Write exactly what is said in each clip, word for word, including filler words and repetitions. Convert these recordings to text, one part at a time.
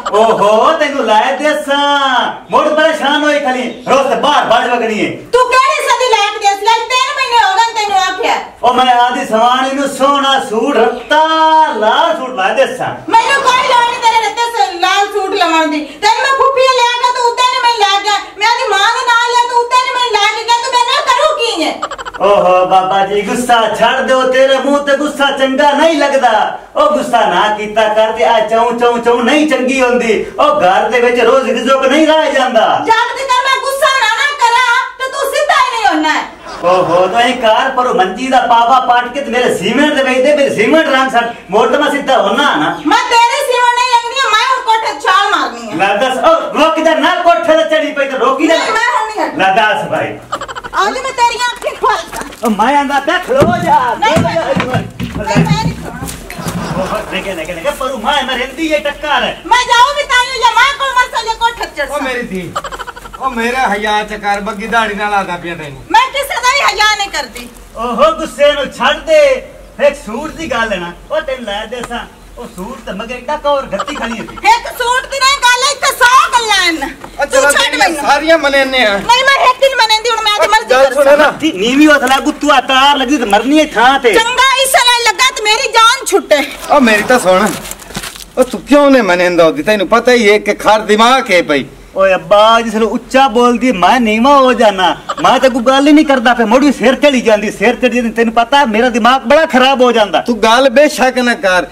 ओहो तेनू लाए देसा मोड़ परेशान होई खली रोज से बाहर बाज वगनी है तू केड़ी सदी लायक देस लायक तीन महीने हो गए तेनू आख्या ओ मैं आदि सवाणी नु सोना सूट रत्ता लाल सूट ला देसा मैनू कोई लोड़ नहीं तेरे रत्ते से लाल सूट लवाण दी तेन मैं फुफी ले आगा तो उते नहीं मैं ला गया मैं आदी मां दे नाल ले तो उते नहीं मैं ला के गया तो मैं ना करूं की है ओहो बाबा जी गुस्सा छड़ दो तेरे मुंह ते गुस्सा चंगा नहीं लगदा ओ गुस्सा ना कीता कर ते आ चौं चौं चौं नहीं चंगी होंदी ओ घर दे विच रोज रिज़्क़ नहीं रह जांदा जब तक मैं गुस्सा ना ना करा तो तू सीधा ही नहीं होना है ओहो तो ई कार पर मंजी दा पावा पाट के ते मेरे सीमेंट दे वेच दे मेरे सीमेंट रंग सट मोड़ तो मैं सीधा होना ना मैं तेरे सीमेंट नहीं अंगनी मैं कोठे छाल मारनी है ला दस ओ रोक दे ना कोठे ते चढ़ी पई तो रोकी दे मैं होनी है ला दस भाई आज मैं तेरी आंखें खोल ओ मैं आंदा पे खलो जा नहीं मैं नहीं खाना ओ देखे देखे देखे पर मैं मैं रहंदी ये टक्कर है मैं जाऊं भी ताई या मां को मर सके कोठे चढ़ ओ मेरी थी ओ मेरा हया चकार बग्गी दाढ़ी नाल आदा पिया तैनू मैं किसे दा भी हया नहीं करती ओहो गुस्से नु छड़ दे एक सूट दी गल है ना ओ तेन ला देसा ओ सूट ते मगर एडा कौर गत्ती खली है एक सूट दी नहीं गल है इत्ते सौ गल्लां न तू छड़ मैं सारियां मनेने आ नहीं मैं एक दिन मनेंदी हुन मैं आज मर्जी गल सुन ना नीवी होत लागू तू तार लगी ते मरनी है थां ते चंगा इस नाल लगा ते मेरी जान छुटे ओ मेरी तो सुन ओ तू क्यों ने मनेंदा होती तैनू पता ही है कि खार दिमाग है भाई ओए अब्बा जिसले उच्चा बोलदी मैं नीवा हो जाना मैं तो कोई गल ही नहीं करदा पे मोड़ी सिर चढ़ी जांदी सिर चढ़ी तैनू पता मेरा दिमाग बड़ा खराब हो जांदा तू गल बेशक ना कर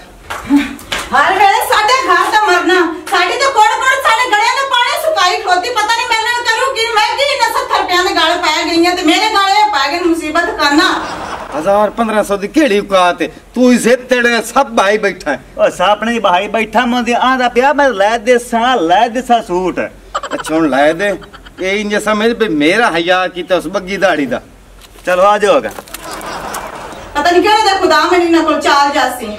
हर वेले साडे घर दा मरना साडी तो कोड़ कोड़ साडे गड़ियां दे पानी सुकाई खोती पता नहीं मैं ना करूं कि मैं की न सत्तर रुपया दे गाल पा गईयां ते मेरे गाले पा गए मुसीबत करना हजार पंद्रह सौ दी केड़ी औकात है तू इसे तेरे सब भाई बैठा है ओ सापने ही भाई बैठा मोदी आंदा पिया मैं लै दे सा लै दे सा सूट अच्छा हुन लै दे ए इंज समझ पे मेरा हया कीता उस बग्गी दाढ़ी दा चलो आ जाओगा पता नहीं केड़ा दा खुदा मेरी ना कोल चाल जासी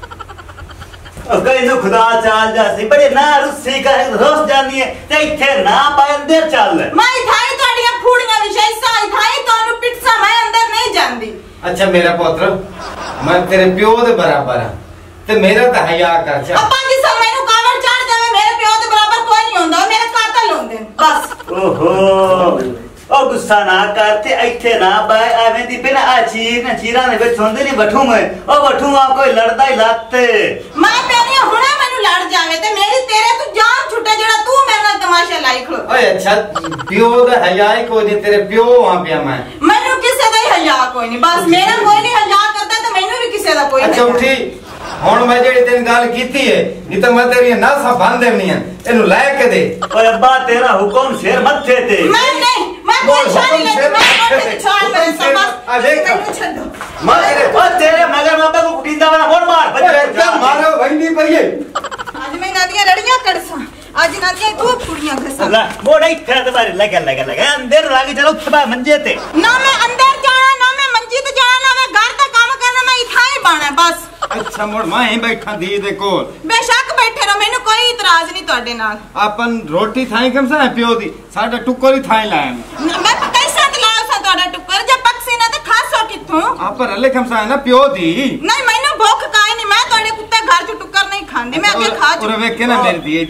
गई नो खुदा चाल जासी बड़े ना रुस्सी का रोस जानी है ते इथे ना पाए अंदर चल मैं थाई तोड़ियां फूड़ियां विषय सा थाई तोनु पिटसा मैं अंदर नहीं जांदी अच्छा मेरा पुत्र मैं तेरे प्यो दे बराबर हां ते मेरा तो हया कर जा अब्बा जी सा मैनू कावड़ चढ़ जावे मेरे प्यो दे बराबर कोई नहीं होंदा मेरे कातल होंदे बस ओहो ओ गुस्सा ना करते इथे ना बाय एवें दी बिना आ चीर ना चीरा ने विच होंदे नहीं बठू मैं ओ बठू आ कोई लड़दा ही लाते मैं पेनी हुणे मैनू लड़ जावे ते मेरी तेरे तू जान छुटे जेड़ा तू मेरे नाल तमाशा लाई खलो ओए अच्छा प्यो दा हया ही कोई नहीं तेरे प्यो वहां पिया मैं मैनू किसे दा ही हया कोई नहीं बस मेरा कोई नहीं हया करदा ते मैनू भी किसे दा कोई नहीं अच्छा उठी हुन मैं जेड़ी तेन गल कीती है नहीं तो मैं तेरी नासा बांध देनी है एनु ला के दे ओए अब्बा तेरा हुक्म शेर मथे ते मैं नहीं मैं कोई शादी नहीं मैं कोई छोड़ दे सब आ देख मैनू छड्डो मारे ओ तेरे मगर बाबा को कुटींदा वाला मोड़ मार क्या मारो भंडी परिए आज मैं नदियां रड़ियां करसा आज नदियां तू कुड़ियां घसा ला मोड़ इथे ते बारे लगा लगा लगा अंदर लागे चलो उठबा मंजे ते ना मैं अंदर जाना ना मैं मंजी ते जाना ना मैं घर दा काम करना मैं इथा ही बाना बस अच्छा मोड़ मैं ही बैठा दी दे कोल बेशक बैठे रहो मैनू कोई इतराज नहीं तोड़े नाल अपन रोटी थाई कम सा प्यो दी साडा टुकर ही थाई लाया मैं कैसा दिलाओ सा तोड़ा टुकर जब पक्सी ना ते खासो किथों आप पर हले कम सा है ना प्यो दी नहीं मैनू भूख काई नहीं मैं तोड़े कुत्ते घर च टुकर नहीं खांदी मैं अगे खा और वे के ना मेरी दी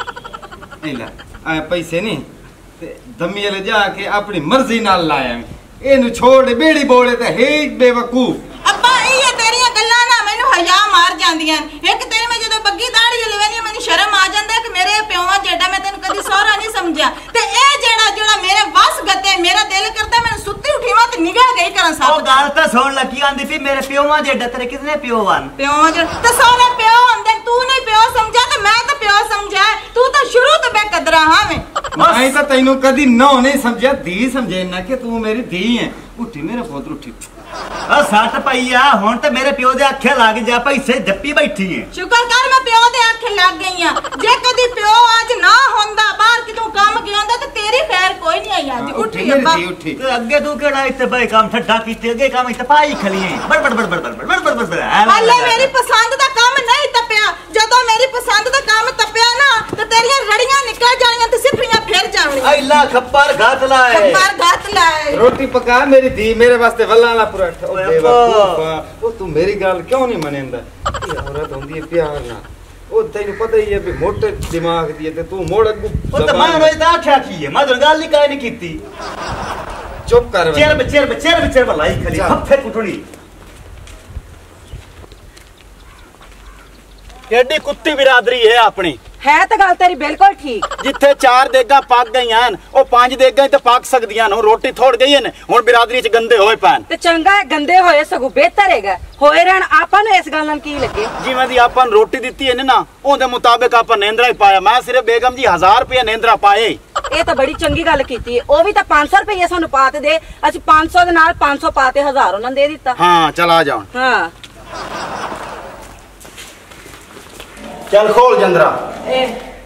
ते एला आ पैसे नहीं ते दमी ले जाके अपनी मर्जी नाल लाया एनु छोड़ बेड़ी बोले ते हे बेवकूफ अब्बा ये तेरी गल्लां ना मैनू हया मार जांदियां एक तेरे में जदों बग्गी दाढ़ी लवेनी मैनू शर्म आ जांदा कि मेरे प्योवा जेड़ा मैं तैनू कदी सोहरा नहीं समझया ते ए जेड़ा जेड़ा मेरे वस गते मेरा दिल करदा मैं सुत्ती उठीवा ते निगाह गई करा सब ओ गाल ता सुन लगी आंदी पी मेरे प्योवा जेड़ा तेरे कितने प्यो वन प्योवा जेड़ा ते सोहरा प्यो हुंदे तू नहीं प्यो समझा ते मैं तो प्यो समझा तू तो शुरू तो बेकदरा हां मैं मैं तो तैनू कदी नो नहीं समझया धी समझे ना कि तू मेरी धी है उठी मेरे पुत्र उठी आ सट पईया हुन ते मेरे प्यो दे आखे लग जा पैसे जप्पी बैठी है शुक्र कर मैं प्यो दे आखे लग गई हां जे कदी प्यो आज ना होंदा बाहर कितों काम गया होंदा ते तेरी खैर कोई नहीं आई आज उठी अब्बा उठी ते अगे तू केड़ा इत्ते भाई काम ठड्डा कीते अगे काम इत्ते पाई खली है बड़ बड़ बड़ बड़ बड़ बड़ बड़ बड़ हाले मेरी पसंद दा काम नहीं तपिया जदों मेरी पसंद दा काम तपिया ना ते तेरियां रड़ियां निकल जाणियां ते सिफरियां फेर जाणियां अल्लाह खप्पर घात लाए खप्पर घात लाए रोटी पका मेरी धी मेरे वास्ते वल्ला ना पराठा ओ बेवकूफ ओ तू मेरी गल क्यों नहीं मनेंदा ये औरत होंदी है प्यार ना ਉਹ ਤੈਨੂੰ ਪਤਾ ਹੀ ਹੈ ਵੀ ਮੋਟੇ ਦਿਮਾਗ ਦੀ ਹੈ ਤੇ ਤੂੰ ਮੋੜ ਅੱਗੂ ਉਹ ਤਾਂ ਮੈਂ ਰੋਜ਼ ਦਾ ਆਖਿਆ ਕੀ ਹੈ ਮੈਂ ਤਾਂ ਗੱਲ ਹੀ ਕਾਇ ਨਹੀਂ ਕੀਤੀ ਚੁੱਪ ਕਰ ਚਿਰ ਬਚਿਰ ਬਚਿਰ ਬਚਿਰ ਭਲਾਈ ਖਲੀ ਫੱਫੇ ਕੁੱਟਣੀ ਕਿੱਡੀ ਕੁੱਤੀ ਬਿਰਾਦਰੀ ਹੈ ਆਪਣੀ है तो गल तेरी बिल्कुल ठीक जिथे चार देगा पक गई ओ पांच देगा तो पक सकदियां न रोटी थोड़ गई है हुन बिरादरी च गंदे होए पैन ते चंगा है गंदे होए सगो बेहतर हैगा होए रहन आपन इस गल नाल की लगे जिवें दी आपन रोटी दित्ती है ना ओदे मुताबिक आपन नेंद्रा ही पाया मैं सिर्फ बेगम जी हजार रुपया नेंद्रा पाए ये तो बड़ी चंगी गल कीती है ओ भी तो पांच सौ रुपया सानू पाते दे असि पांच सौ दे नाल पांच सौ पाते हजार उन्हां दे दित्ता हां चल आ जाओ हां चल खोल जंदरा ए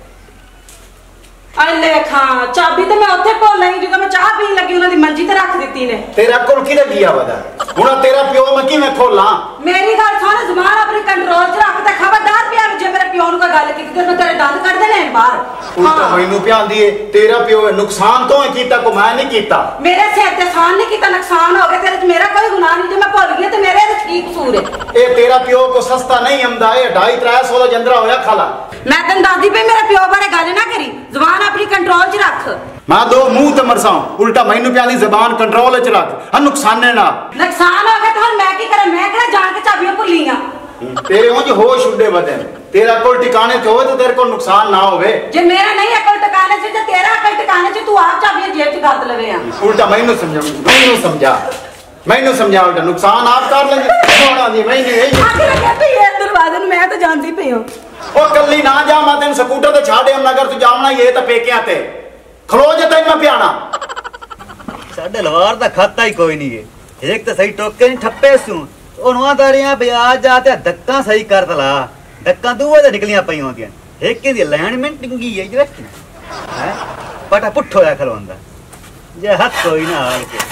अले खां चाबी तो मैं उत्थे भुल आई जो मैं चाह पीन लगी उन्हां दी मंजी ते रख दित्ती ने तेरा कोल किने दिया वदा हुन तेरा पियो मैं किवें खोलां मेरी गल सुन जुबान अपनी कंट्रोल च रख ते खबरदार पिया जे मेरे पियो नु कोई गल कीती ते मैं तेरे दंद कढ देने बाहर उल्टा मैनू प्यांदी है तेरा पियो है नुकसान तो है कीता को मैं नहीं कीता मेरे सिर ते सान नहीं कीता नुकसान हो गया तेरे च मेरा कोई गुनाह नहीं जो मैं भुल गई ते मेरे ते की कसूर है ए तेरा पियो को सस्ता नहीं आंदा है ढाई तीन सौ दा जंदरा होया खाला मैं तेन दसदी पे मेरे पियो बारे गल ना करी जुबान अपनी कंट्रोल च रख मैं दो मुंह ते मरसा उल्टा मैनू प्यानी जबान कंट्रोल च रख हां नुकसाने ना नुकसान हो गया तो हुन मैं की करा मैं केड़ा जान के चाबियां भुलियां तेरे उंज होश उड़े बदन तेरा कोल ठिकाने ते होवे तो तेरे को नुकसान ना होवे जे मेरा नहीं अकल ठिकाने से ते तेरा अकल ठिकाने से तू आप चाबियां जेब च गद लवे आ उल्टा मैनू समझा मैनू समझा मैनू समझा उल्टा नुकसान आप कर लेंगे होना नहीं मैं नहीं आखिर कहती है दरवाजे में मैं तो जानती पई हूं ओ कल्ली ना जा मैं तेन स्कूटर ते छाड़े अगर तू जावना ये तो पेकियां ते खलो जे तैन मैं प्याना साडे लवार दा खाता ही कोई नहीं है एक तो सही टोके नहीं ठप्पे सू ओनवा दारियां ब्याज जाते धक्का सही कर तला धक्का दूए ते निकलियां पई होंदियां एक दी अलाइनमेंट टिंगी है जे हैं पटा पुट्ठो होया खलोंदा जे हाथ कोई ना हाल के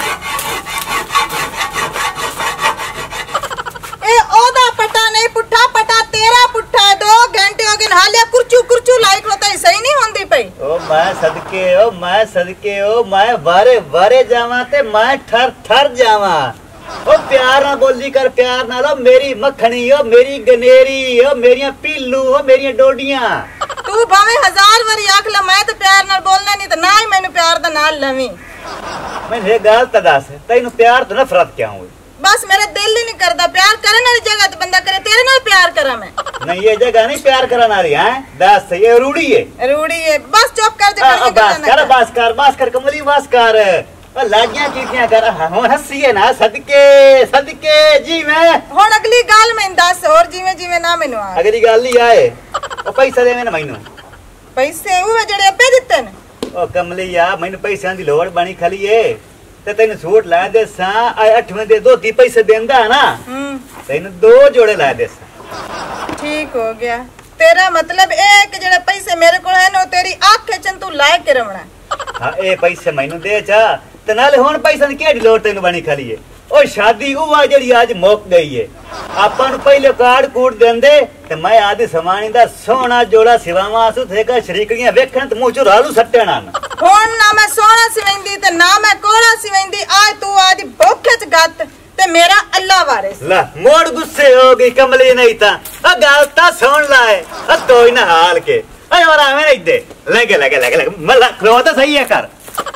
ए ओदा पटा नहीं पुट्ठा पटा तेरा पुट्ठा है दो घंटे हो गए हालिया कुरचू कुरचू लाइक होता है सही नहीं होंदी पई ओ मैं सदके ओ मैं सदके ओ मैं वारे वारे जावां ते मैं ठर ठर जावां ओ प्यार ना बोली कर प्यार ना लो मेरी मखनी ओ मेरी गनेरी ओ मेरियां पीलू ओ मेरियां डोडियां तू भावे हजार बारी आख ला मैं तो प्यार नाल बोलना नहीं तो ना ही मैनू प्यार दा नाल लवी मैं ये गल त दस तैनू प्यार तो नफरत क्या हुई बस मेरा दिल ही नहीं करदा प्यार करने वाली जगह तो बंदा करे तेरे नाल प्यार करा मैं नहीं ये जगह नहीं प्यार करना रही है दस ये रूढ़ी है रूढ़ी है बस चुप कर जा आ, बस कर बस कर बस कर कमली बस कर ओ लागियां कीतियां कर हुन हसीए ना सदके सदके जी मैं हुन अगली गल मैं दस और जीवे जीवे ना मेनू आ अगली गल ही आए ओ पैसा देवे ना मैनू पैसे वो जेड़े अब्बे दित्ते ने ओ कमलिया मैनू पैसां दी लोड़ बनी खली है ते तैनू सूट ला दे सा अठवें दे दो दी पैसे देंदा ना हम्म तैनू दो जोड़े ला दे सा ठीक हो गया तेरा मतलब ए कि जेड़े पैसे मेरे कोल है नो तेरी आंख चन तू लाए के रवना हां ए पैसे मैनू दे चा ते नाले हुन पैसा दी केड़ी लोड़ तैनू बनी खली है ओ शादी हुआ जेड़ी आज मुक गई है आपन पहले कार्ड कूड देंदे ते मैं आदि समानी दा सोना जोड़ा सिवावा सु थेका शरीकड़ियां वेखण ते मुंह चो रालू सट्टणा हुन ना मैं सोना सिवेंदी ते ना मैं कोड़ा सिवेंदी आज तू आदि भूखे च गत ते मेरा अल्लाह वारिस ला मोड़ गुस्से हो गई कमली नहीं ता ओ गल ता सुन लाए ओ तोई ना हाल के ओए और आवे नहीं दे लगे लगे लगे लगे मल्ला खलो तो सही है कर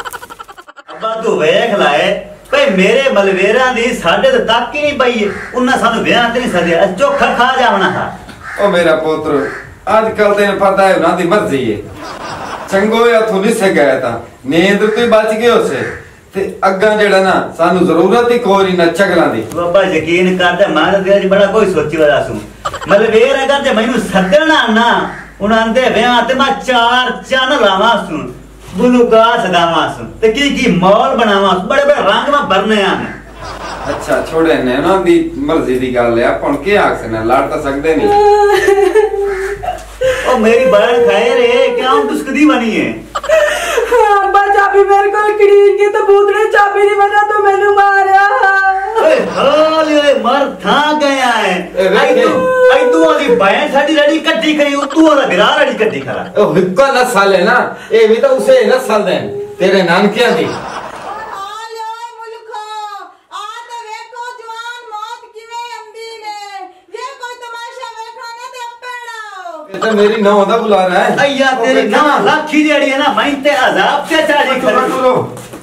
अब्बा तू वेख लाए भाई मेरे मलवेरा दी साडे ते तक ही नहीं पई उन्ना सानू ब्याह ते नहीं सदिया चोखा खा जावना था ओ मेरा पुत्र आजकल ते पता है ना दी मर्जी है चंगो या तू निसे गया था नींद तो बच गयो से ते अग्गा जेड़ा ना सानू जरूरत ही कोई ना चगला दी बाबा यकीन कर दे मैं ते आज बड़ा कोई सोची वाला सु मलवेर अगर ते मैनू सदना ना उन्हां दे ब्याह ते मैं चार चन लावा सु बुलूगा सदावा सु ते की की मॉल बनावा बड़े बड़े रंग में भरने आने अच्छा छोड़े ने ना दी मर्जी दी गल है अपन के आख से ना लड़ ता सकदे नहीं ओ मेरी बहन खैर है क्या हम दुस्कदी बनी है अब्बा चाबी मेरे को किड़ी की तो भूतड़े चाबी दी वजह तो मैनू मारया ओए हाल ओए मर था गया है आई तू आई तू वाली बहन साडी रेडी कट्टी करी तू वाला गिरा रेडी कट्टी खरा ओ हिक्का नस्ल है ना ए भी तो उसे नस्ल दे तेरे नानकियां दी ये तो मेरी नौ दा बुला रहा है अय्या तेरी ना लाखी जेड़ी है ना मैं ते अजाब ते चाली टुरो कर टुरो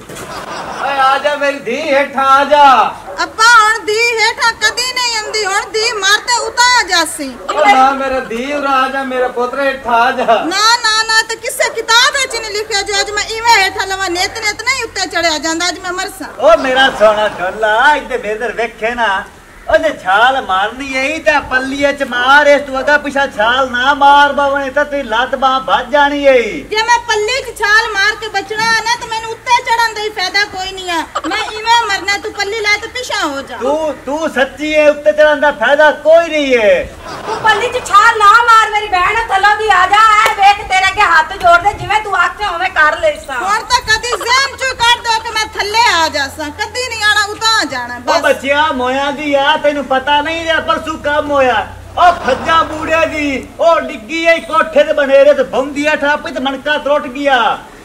ਓਏ ਆ ਜਾ ਮੇਰੀ ਧੀ ਹੇਠਾਂ ਆ ਜਾ अब्बा हुन दी हेठा कदी नहीं आंदी हुन दी मारते उता जासी ਨਾ ਮੇਰਾ ਧੀ ਉਰਾ ਆ ਜਾ ਮੇਰਾ ਪੁੱਤਰ ਹੇਠਾਂ ਆ ਜਾ ना ना ना तो किसे किताब विच नहीं लिखिया जो अज मैं इवें हेठा लवा नेत नेत नहीं उत्ते चढ़िया जांदा अज मैं मरसा ओ मेरा सोना ढोला इधर बेदर वेखे ना ओने छाल मारनी है ते पल्लीए च मार इस तू अगा पिछा छाल ना मार बावने ते तेरी लत बाह भज जानी है जे मैं पल्ली च छाल मार के बचना है ना तो मैंने उत्ते चढ़न दा फायदा कोई नहीं है मैं इवें मरना तू पल्ली ला तो पिछा हो जा तू तू सच्ची है उत्ते चढ़न दा फायदा कोई नहीं है तू पल्ली च छाल ना मार मेरी बहन थल्लों दी आ जा ऐ वेख तेरे अगे हाथ जोड़ दे जिवें तू आखे होवे कर लेसा हुन तो कदी ज़हन चो काट दो कि मैं थल्ले आ जासा कदी नहीं आना उता जाना ओ बस बच्चिया मोया दी आ तेनू पता नहीं है परसू कम होया ओ फज्जा बूढ़े दी ओ डिग्गी है कोठे ते बनेरे ते बंदी है ठापी ते मनका त्रुट गया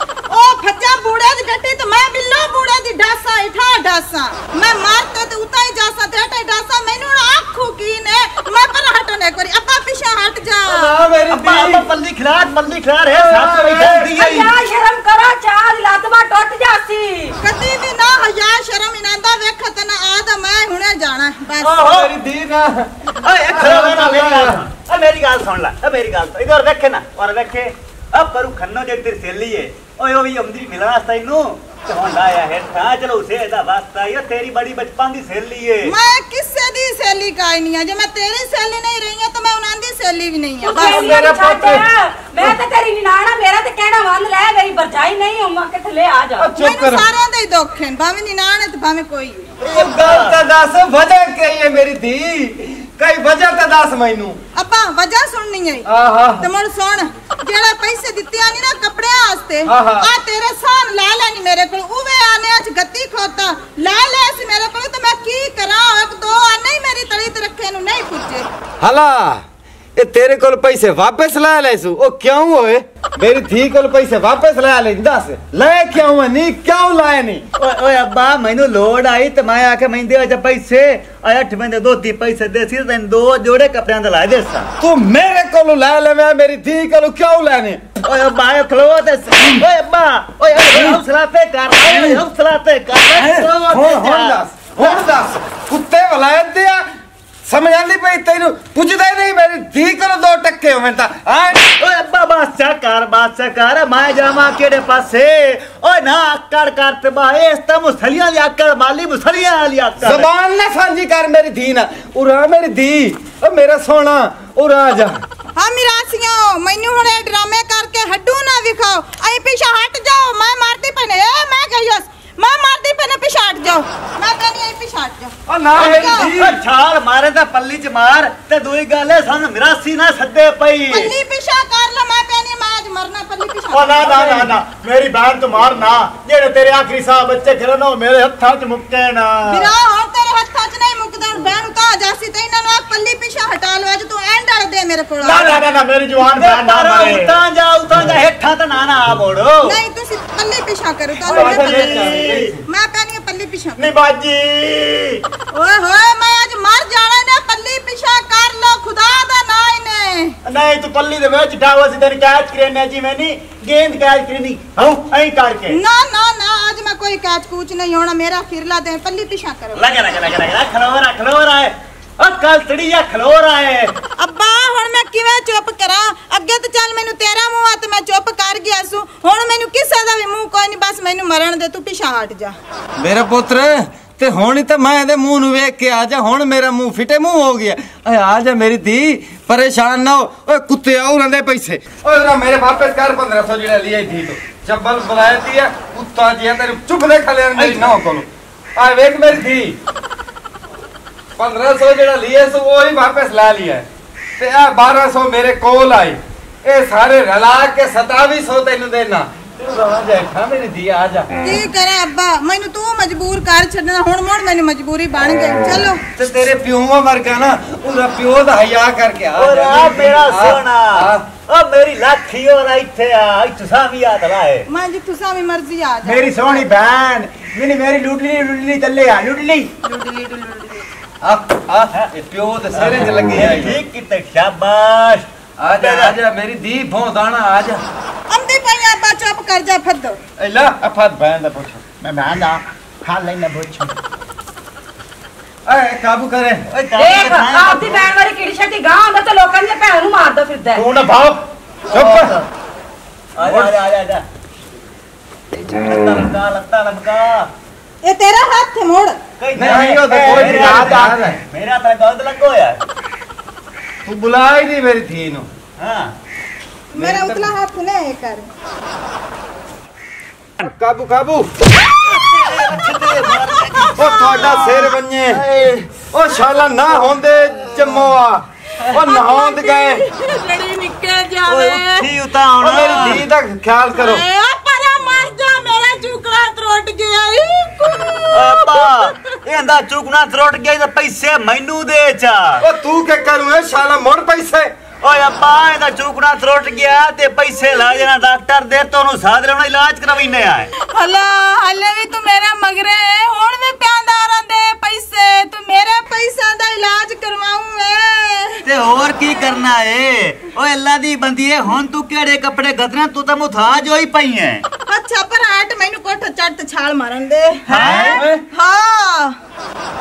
ओ फज्जा बूढ़े दी गट्टी तो मैं बिल्लो बूढ़े दी डासा इठा डासा मैं मारते ते उता ही जासा ते हटे डासा मैनू आखू की ने मैं पर हटने करी अब्बा पीछे हट जा ਆ ਮੇਰੀ अब्बा ਧੀ अब्बा पल्ली खिलाड़ पल्ली खिलाड़ है साथ में जल्दी है अया शर्म करो चाल लातवा टूट जासी कदी भी ना हया शर्म इनांदा वेखत ना आद मैं हुने जाना बस ओहो ਮੇਰੀ ਧੀ ਨਾ ओए खड़ा ना मेरी गाल सुन ओ मेरी गाल सुन ले ओ मेरी गाल तो इधर देखे ना और देखे अब करू खन्नो जे तेरी सहेली है ओए ओ भी अंदरी मिलना आस्ता इनु तो लाया है था चलो उसे दा वास्ता ये तेरी बड़ी बचपन दी सहेली है मैं किससे दी सहेली का ही नहीं है जो मैं तेरी सहेली नहीं रही हूं तो मैं उनां दी सहेली भी नहीं है बस बस मेरा पुੱਤ मैं तो तेरी निनाना मेरा तो कहना वन ले मेरी भरजाई नहीं हूं मैं के थले आ जा ਚੁੱਪ मैनू ਕਰ सारे दे दुख हैं भाਵੇਂ निनान है तो भाਵੇਂ कोई है ਇਹ ਗੱਲ ਤਾਂ ਦੱਸ ਵਜ੍ਹਾ ਕੀ ਹੈ ਮੇਰੀ ਧੀ ਕਈ ਵਜ੍ਹਾ ਤਾਂ ਦੱਸ ਮੈਨੂੰ अब्बा वजह सुननी है ਆਹਾ ਤੇ ਮੁੜ ਸੁਣ ਜਿਹੜਾ ਪੈਸੇ ਦਿੱਤੇ ਆ ਨੀ ਨਾ ਕੱਪੜਿਆਂ ਵਾਸਤੇ ਆਹਾ। ਆ ਤੇਰੇ ਸਾਨ ਲੈ ਲੈਣੀ ਮੇਰੇ ਕੋਲ ਉਵੇਂ ਆਨੇ ਅੱਜ ਗੱਤੀ ਖੋਤਾ ਲੈ ਲੈ ਸੀ ਮੇਰੇ ਕੋਲ ਤੇ ਮੈਂ ਕੀ ਕਰਾਂ ਇੱਕ ਦੋ ਆ ਨਹੀਂ ਮੇਰੀ ਤਲੀ ਤੇ ਰੱਖੇ ਨੂੰ ਨਹੀਂ ਪੁੱਜੇ ਹਲਾ ਇਹ ਤੇਰੇ ਕੋਲ ਪੈਸੇ ਵਾਪਸ ਲੈ ਲੈ ਸੂ ਉਹ ਕਿਉਂ ਹੋਏ ਮੇਰੀ ਧੀ ਕੋਲ ਪੈਸੇ ਵਾਪਸ ਲੈ ਲੈ ਦੱਸ ਲੈ ਕਿਉਂ ਨਹੀਂ ਕਿਉਂ ਲਾਏ ਨਹੀਂ ओए ओए अब्बा मैनू लोड आई तो मैं आके मैं दे जा पैसे आया अठ महीने दो तीन पैसे दे सी तैन दो जोड़े कपड़े दा ला दे सा ਤੂੰ ਮੇਰੇ ਕੋਲੋਂ ਲੈ ਲੈ ਮੈਂ ਮੇਰੀ ਧੀ ਕੋਲੋਂ ਕਿਉਂ ਲੈਣੇ ओए अब्बा आयो खलो ते ओए अब्बा ओए हौसला पे कर ओए हौसला पे कर ਹੁਣ ਹੁਣ ਦੱਸ ਹੁਣ ਦੱਸ ਕੁੱਤੇ ਵਲਾਇਤ ਦੇ ਆ ਸਮਝ ਆਂਦੀ ਪਈ ਤੈਨੂੰ ਪੁੱਛਦਾ ਹੀ ਨਹੀਂ ਮੇਰੀ ਧੀ ਕੋਲੋਂ ਦੋ ਟੱਕੇ ਹੋਵੇਂ ਤਾਂ ਆ ओए अब्बा बादशाह कर बादशाह कर मैं जावा केड़े पासे ओए ना आकड़ कर ते बा इस त मुसलियां दी आकड़ माली मुसलियां वाली आकड़ ਜ਼ਬਾਨ ਨਾ ਸਾਂਝੀ ਕਰ ਮੇਰੀ ਧੀ ਨਾਲ ਉਰਾ ਮੇਰੀ ਧੀ ਓ ਮੇਰਾ ਸੋਹਣਾ ਉਰਾ ਆ ਜਾ ਹਾਂ ਮਿਰਾਸੀਆਂ ਮੈਨੂੰ ਹੁਣ ਇਹ ਡਰਾਮੇ ਕਰਕੇ ਹੱਡੂ ਨਾ ਵਿਖਾਓ ਐ ਪਿੱਛੇ ਹਟ ਜਾਓ ਮੈਂ ਮਾਰਦੀ ਪਨੇ ਏ ਮੈਂ ਕਹੀਸ मैं मारती पने पिछे हट जाओ मैं कहनी है पिछे हट जाओ ਓ ਨਾ ਮੇਰੀ ਧੀ ओ छाल मारे ता पल्ली च मार ते दूई गल है सन मिरासी ना सदे पई पल्ली पिछा कर लो मैं कहनी मैं आज मरना पल्ली पिछा ਉਹ ਨਾ ਨਾ ਨਾ ਨਾ ਮੇਰੀ ਭੈਣ ਤੂੰ ਮਾਰ ਨਾ ਜਿਹੜੇ ਤੇਰੇ ਆਖਰੀ ਸਾਹ ਬੱਚੇ ਖਿਲਣ ਉਹ ਮੇਰੇ ਹੱਥਾਂ 'ਚ ਮੁੱਕੇ ਨਾ मेरा और तेरे हत्था च नहीं मुकदा बहन उता जासी ते इन्हां नु पल्ली पिछा हटा लो आज तू एंड डाल दे मेरे कोल ਨਾ ਨਾ ਨਾ ਨਾ ਮੇਰੀ ਜਵਾਨ ਭੈਣ ਨਾ ਮਾਰੇ उतां जा उतां जा हेठा ता ना ना आ मोड़ो नहीं तुसी पल्ली पिछा करो तो ओए, मैं नहीं। मैं कहनी है पल्ली पिछा ਨੀ ਬਾਜੀ ओए होए मैं आज मर जाना ने पल्ली पिछा कर लो खुदा दा ना इने ਨਹੀਂ ਤੂੰ ਪੱਲੀ ਦੇ ਵਿੱਚ ਡਾਵਾ ਸੀ ਤੈਨੂੰ ਕੈਚ ਕਰਨੇ ਜਿਵੇਂ ਨਹੀਂ ਗੇਂਦ ਕੈਚ ਕਰਨੀ ਹਉ ਐਂ ਕਰਕੇ ना ना ना आज मैं कोई कैच कूच नहीं होना मेरा फिरला दे पल्ली पिछा करो लगे लगे लगे लगे खलो रहा खलो रहा है ओ कल तड़िया खलो रहा है ਅੱਬਾ ਹੁਣ ਮੈਂ ਕਿਵੇਂ ਚੁੱਪ ਕਰਾਂ ਅੱਗੇ ਤੇ ਚੱਲ ਮੈਨੂੰ ਤੇਰਾ ਮੂੰਹ ਆ ਤੇ ਮੈਂ ਚੁੱਪ ਕਰ ਗਿਆ ਸੂ ਹੁਣ ਮੈਨੂੰ ਕਿਸੇ ਦਾ ਵੀ ਮੂੰਹ ਕੋਈ ਨਹੀਂ ਬਸ ਮੈਨੂੰ ਮਰਨ ਦੇ ਤੂੰ ਪਿਛਾ ਹਟ ਜਾ ਮੇਰਾ ਪੁੱਤਰ ਤੇ ਹੁਣ ਹੀ ਤਾਂ ਮੈਂ ਇਹਦੇ ਮੂੰਹ ਨੂੰ ਵੇਖ ਕੇ ਆ ਜਾ ਹੁਣ ਮੇਰਾ ਮੂੰਹ ਫਿੱਟੇ ਮੂੰਹ ਹੋ ਗਿਆ ਓਏ ਆ ਜਾ ਮੇਰੀ ਧੀ ਪਰੇਸ਼ਾਨ ਨਾ ਹੋ ਓਏ ਕੁੱਤੇ ਆਉਰਾਂ ਦੇ ਪੈਸੇ ਓਏ ਨਾ ਮੇਰੇ ਵਾਪਸ ਕਰ ਪੰਦਰਾਂ ਸੌ ਜਿਹੜਾ ਲਿਆ ਧੀ ਤੋਂ ਚੱਬਲ ਬੁਲਾਇਤੀ ਆ ਕੁੱਤਾ ਜੀ ਤੇਰੇ ਚੁੱਪ ਦੇ ਖਲੇ ਮੇਰੀ ਨਾ ਕੋਲ ਆ ਵੇਖ ਮੇਰੀ ਧੀ पंद्रह सौ ਜਿਹੜਾ ਲਿਆ ਸੋ ਉਹ ਹੀ ਵਾਪਸ ਲੈ ਲਿਆ ਤੇ ਆ बारह सौ ਮੇਰੇ ਕੋਲ ਆਈ ਇਹ ਸਾਰੇ ਰਲਾ ਕੇ सतावी सौ ਤੈਨੂੰ ਦੇਣਾ ਤੂੰ ਰਹਾ ਜਾ ਮੇਰੀ ਧੀ ਆ ਜਾ ਕੀ ਕਰਾਂ ਅੱਬਾ ਮੈਨੂੰ ਤੂੰ ਮਜਬੂਰ ਕਰ ਛੱਡਣਾ ਹੁਣ ਮੋੜ ਮੈਨੂੰ ਮਜਬੂਰੀ ਬਣ ਗਈ ਚਲੋ ਤੇ ਤੇਰੇ ਪਿਓਾਂ ਵਰਗਾ ਨਾ ਉਹਦਾ ਪਿਓ ਦਾ ਹਿਆ ਕਰਕੇ ਆ और ਜਾ आ मेरा ਆ, सोना ਆ। ओ मेरी लाखी और इथे आ इथे सामी याद लाए ਮੈਂ ਜਿੱਥੋਂ ਸਾਵੀ ਮਰਜ਼ੀ ਆ ਜਾ ਮੇਰੀ ਸੋਹਣੀ ਭੈਣ ਮੈਨੂੰ ਮੇਰੀ ਲੁੱਡਲੀ ਲੁੱਡਲੀ ਚੱਲੇ ਆ ਲੁੱਡਲੀ ਡੁੱਡਲੀ ਡੁੱਡਲੀ ਆ ਆ ਇਹ ਪਿਓ ਦੇ ਸਿਰੇ 'ਚ ਲੱਗੀ ਆਈ ठीक किते शाबाश आजा आजा मेरी दी भों दाना आजा अंधी पई अब्बा चुप कर जा फद्दो एला अफाद बहन दा पुछ मैं मैं ना खा लेना पुछ ए काबू करे ਓਏ ਦੇਖ ਆਪਦੀ ਭੈਣ ਵਾਲੀ ਕਿਹੜੀ ਛੱਟੀ ਗਾਂ ਹੁੰਦਾ ਤੇ ਲੋਕਾਂ ਦੀ ਭੈਣ ਨੂੰ ਮਾਰਦਾ ਫਿਰਦਾ तू ना भाव चुप ਆ ਜਾ ਆ ਜਾ ਆ ਜਾ ਲੱਤਾਂ ਲਮਕਾ ਲੱਤਾਂ ਲਮਕਾ ये तेरा हाथ थे मोड़ नहीं हो तो कोई मेरा बात हाथ- है मेरा तो गलत लगो यार तू बुला ही नहीं मेरी थी नु हाँ मेरा उतला हाथ ने कर काबू काबू ओ ਤੁਹਾਡਾ ਸਿਰ ਬੰਨੇ ओ शाला ना होंदे जम्मोआ ओ नहाउंद गए लड़ी निकल ਓਏ जावे ਉੱਠੀ ਉਤਾ ओ ਹੁਣ मेरी धी दा ख्याल करो ए परा मर जा मेरा चुकड़ा त्रोट गया ਅੱਪਾ ਇਹ ਅੰਦਾ ਚੁਕਣਾ ਤਰੋਟ ਗਿਆ ਤੇ ਪੈਸੇ ਮੈਨੂੰ ਦੇ ਚਾ ओ तू के करूं है शाला मोड़ पैसे ਓਏ ਅੱਪਾ ਇਹਦਾ ਚੁਕਣਾ ਤਰੋਟ ਗਿਆ ਤੇ ਪੈਸੇ ਲਾ ਜਾਣਾ ਡਾਕਟਰ ਦੇ ਤੋਂ ਉਹਨੂੰ ਸਾਧ ਲੈਣਾ ਇਲਾਜ ਕਰਵਾਈਨੇ ਆਏ हला हले भी तू मेरा मगरे है हुन भी प्यांदारां दे पैसे तू मेरे पैसा दा इलाज करवाऊं मैं ਤੇ ਹੋਰ ਕੀ ਕਰਨਾ ਏ ਓਏ ਅੱਲਾ ਦੀ ਬੰਦੀ ਏ ਹੁਣ ਤੂੰ ਕਿਹੜੇ ਕੱਪੜੇ ਗਦਨਾ ਤੂੰ ਤਾਂ ਮੁਥਾਜ ਹੋਈ ਪਈ ਐ अच्छा पर हट मैनू कोठ चट छाल मारन दे हैं? हाँ